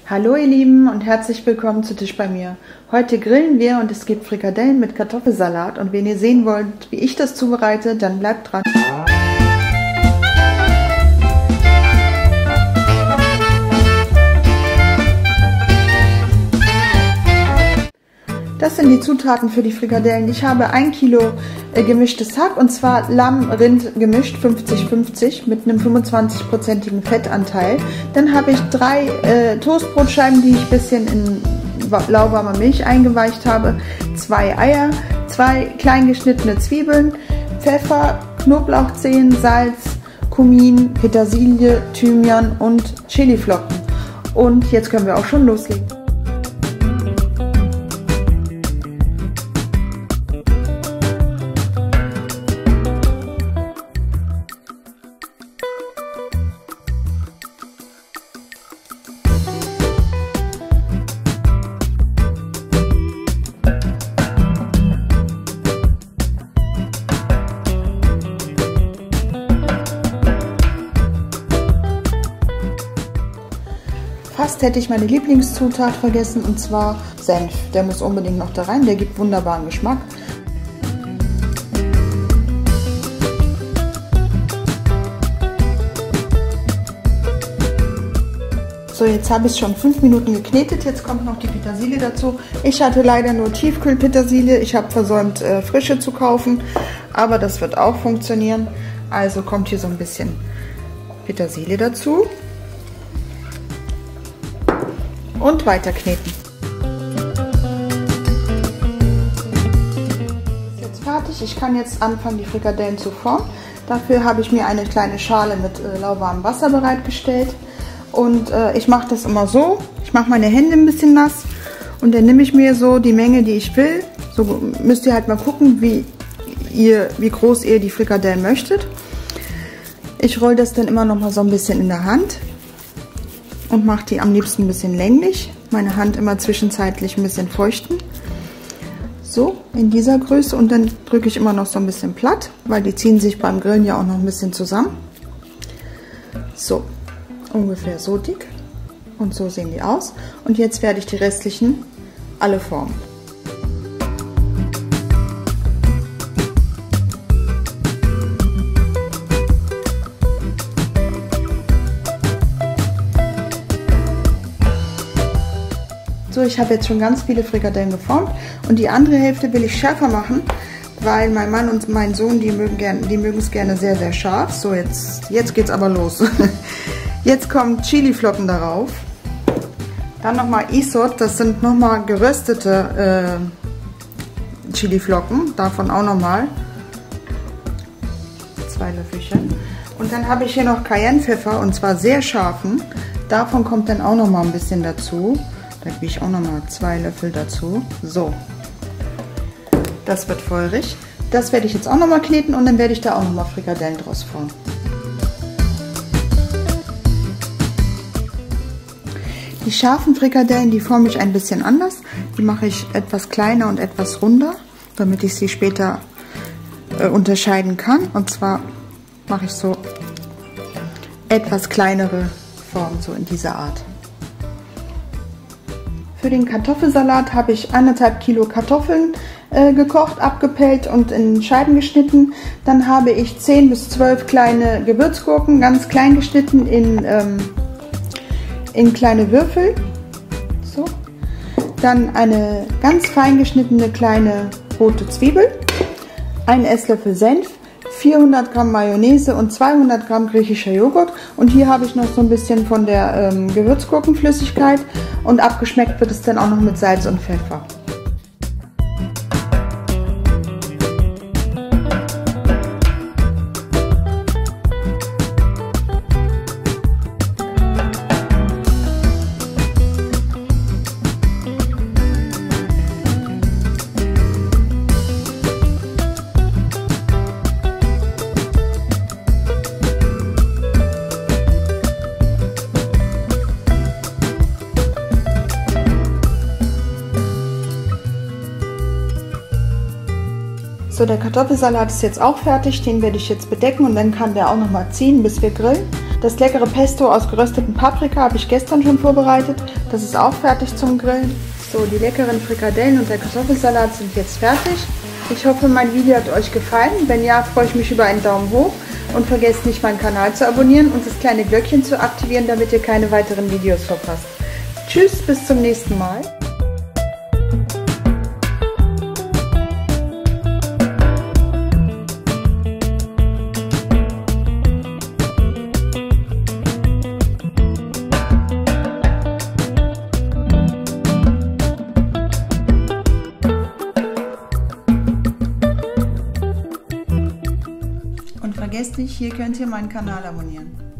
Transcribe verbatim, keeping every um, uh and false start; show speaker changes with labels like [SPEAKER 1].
[SPEAKER 1] Hallo ihr Lieben und herzlich willkommen zu Tisch bei mir. Heute grillen wir und es gibt Frikadellen mit Kartoffelsalat und wenn ihr sehen wollt, wie ich das zubereite, dann bleibt dran. Das sind die Zutaten für die Frikadellen. Ich habe ein Kilo äh, gemischtes Hack und zwar Lamm-Rind gemischt, fünfzig fünfzig mit einem fünfundzwanzig-prozentigen Fettanteil. Dann habe ich drei äh, Toastbrotscheiben, die ich ein bisschen in lauwarmer Milch eingeweicht habe, zwei Eier, zwei klein geschnittene Zwiebeln, Pfeffer, Knoblauchzehen, Salz, Kumin, Petersilie, Thymian und Chiliflocken. Und jetzt können wir auch schon loslegen. Fast hätte ich meine Lieblingszutat vergessen, und zwar Senf. Der muss unbedingt noch da rein, der gibt wunderbaren Geschmack. So, jetzt habe ich es schon fünf Minuten geknetet, jetzt kommt noch die Petersilie dazu. Ich hatte leider nur Tiefkühlpetersilie, ich habe versäumt, äh, frische zu kaufen, aber das wird auch funktionieren. Also kommt hier so ein bisschen Petersilie dazu. Und weiter kneten. Ist jetzt fertig. Ich kann jetzt anfangen, die Frikadellen zu formen. Dafür habe ich mir eine kleine Schale mit äh, lauwarmem Wasser bereitgestellt. Und äh, ich mache das immer so. Ich mache meine Hände ein bisschen nass und dann nehme ich mir so die Menge, die ich will. So müsst ihr halt mal gucken, wie, ihr, wie groß ihr die Frikadellen möchtet. Ich rolle das dann immer noch mal so ein bisschen in der Hand. Und mache die am liebsten ein bisschen länglich. Meine Hand immer zwischenzeitlich ein bisschen feuchten. So, in dieser Größe. Und dann drücke ich immer noch so ein bisschen platt, weil die ziehen sich beim Grillen ja auch noch ein bisschen zusammen. So, ungefähr so dick. Und so sehen die aus. Und jetzt werde ich die restlichen alle formen. So, ich habe jetzt schon ganz viele Frikadellen geformt und die andere Hälfte will ich schärfer machen, weil mein Mann und mein Sohn, die mögen gern, die mögen es gerne sehr, sehr scharf. So, jetzt, jetzt geht's aber los. Jetzt kommen Chiliflocken darauf. Dann nochmal Isot, das sind nochmal geröstete äh, Chiliflocken, davon auch nochmal zwei Löffelchen. Und dann habe ich hier noch Cayennepfeffer und zwar sehr scharfen. Davon kommt dann auch nochmal ein bisschen dazu. Da gebe ich auch nochmal zwei Löffel dazu. So, das wird feurig. Das werde ich jetzt auch nochmal kneten und dann werde ich da auch nochmal Frikadellen draus formen. Die scharfen Frikadellen, die forme ich ein bisschen anders. Die mache ich etwas kleiner und etwas runder, damit ich sie später äh, unterscheiden kann. Und zwar mache ich so etwas kleinere Formen, so in dieser Art. Für den Kartoffelsalat habe ich anderthalb Kilo Kartoffeln äh, gekocht, abgepellt und in Scheiben geschnitten. Dann habe ich zehn bis zwölf kleine Gewürzgurken, ganz klein geschnitten in, ähm, in kleine Würfel. So. Dann eine ganz fein geschnittene kleine rote Zwiebel, ein Esslöffel Senf, vierhundert Gramm Mayonnaise und zweihundert Gramm griechischer Joghurt. Und hier habe ich noch so ein bisschen von der ähm, Gewürzgurkenflüssigkeit und abgeschmeckt wird es dann auch noch mit Salz und Pfeffer. So, der Kartoffelsalat ist jetzt auch fertig, den werde ich jetzt bedecken und dann kann der auch noch mal ziehen, bis wir grillen. Das leckere Pesto aus gerösteten Paprika habe ich gestern schon vorbereitet. Das ist auch fertig zum Grillen. So, die leckeren Frikadellen und der Kartoffelsalat sind jetzt fertig. Ich hoffe, mein Video hat euch gefallen. Wenn ja, freue ich mich über einen Daumen hoch. Und vergesst nicht, meinen Kanal zu abonnieren und das kleine Glöckchen zu aktivieren, damit ihr keine weiteren Videos verpasst. Tschüss, bis zum nächsten Mal. Und vergesst nicht, hier könnt ihr meinen Kanal abonnieren.